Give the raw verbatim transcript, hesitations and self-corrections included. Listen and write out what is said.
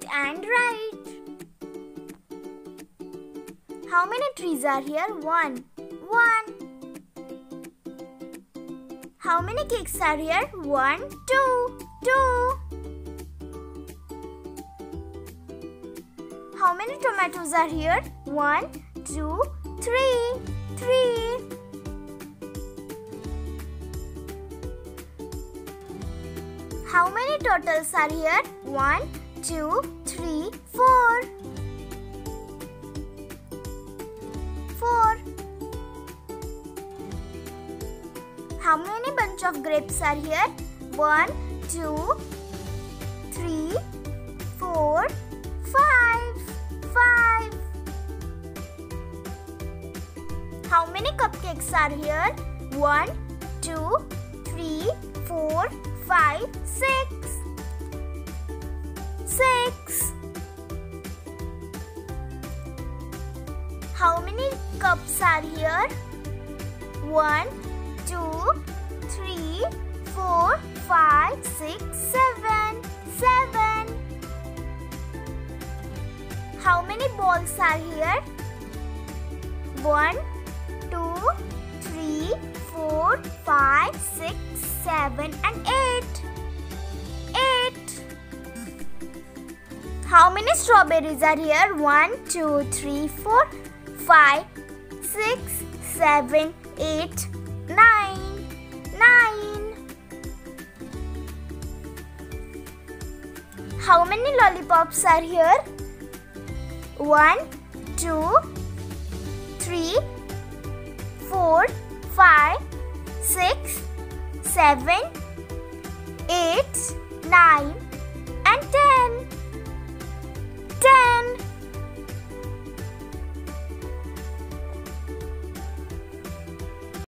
left and right. How many trees are here? One. One. How many cakes are here? One, two, two. How many tomatoes are here? One, two, three, three. How many turtles are here? One, two, three, four. Four. How many bunch of grapes are here? One, two, three, four, five. Five. How many cupcakes are here? One, two, three, four, five, six. Six. How many cups are here? One, two, three, four, five, six, seven. Seven. How many balls are here? One, two, three, four, five, six, seven, and eight. Eight. How many strawberries are here? One, two, three, four, five, six, seven, eight, nine. Nine. How many lollipops are here? One, two, three, four, five, six, seven, eight, nine.